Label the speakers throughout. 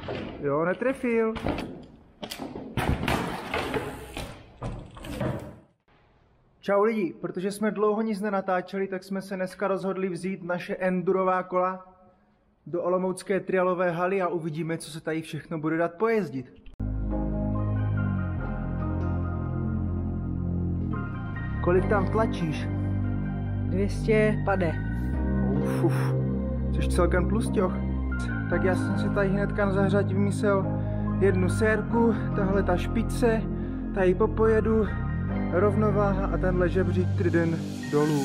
Speaker 1: Jo, netrefil. Čau lidi, protože jsme dlouho nic nenatáčeli, tak jsme se dneska rozhodli vzít naše endurová kola do olomoucké trialové haly a uvidíme, co se tady všechno bude dát pojezdit. Kolik tam tlačíš?
Speaker 2: 200 pade.
Speaker 1: Uf, což celkem tlustěch. Tak já jsem si tady hnedka na zahřátí vymyslel jednu sérku, tahle ta špice, tady popojedu, rovnováha a tenhle žebřík trident dolů.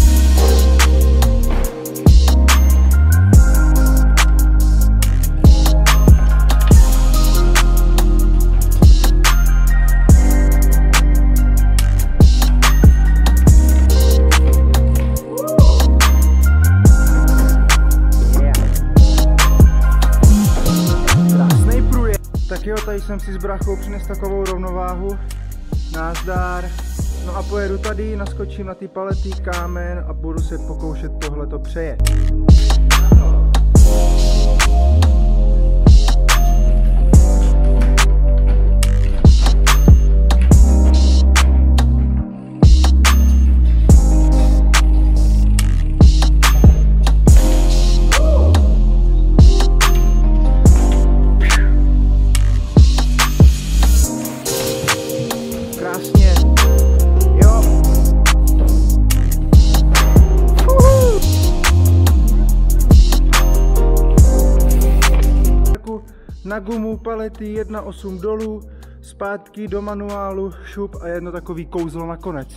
Speaker 1: Tak jo, tady jsem si s brachou přinesl takovou rovnováhu. Nazdar. No a pojedu tady, naskočím na ty palety, kámen a budu se pokoušet tohleto přejet. Krásně. Jo. Na gumu, palety, 1,8 dolů, zpátky do manuálu, šup a jedno takový kouzlo nakonec.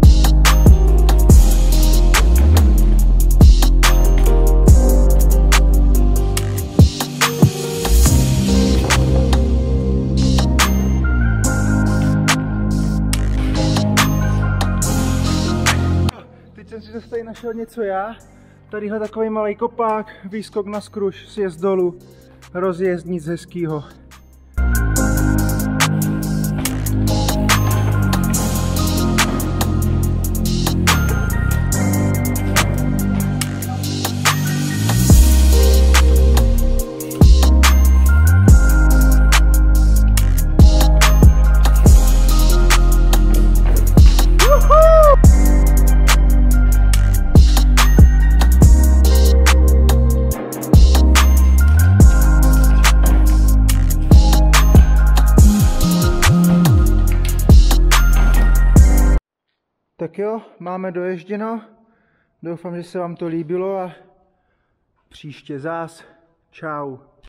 Speaker 1: Teď jsem si zase tady našel něco já. Tadyhle takový malý kopák, výskok na skruš, sjezd dolů, rozjezd, nic hezkýho. Tak jo, máme doježděno. Doufám, že se vám to líbilo a příště zás. Čau.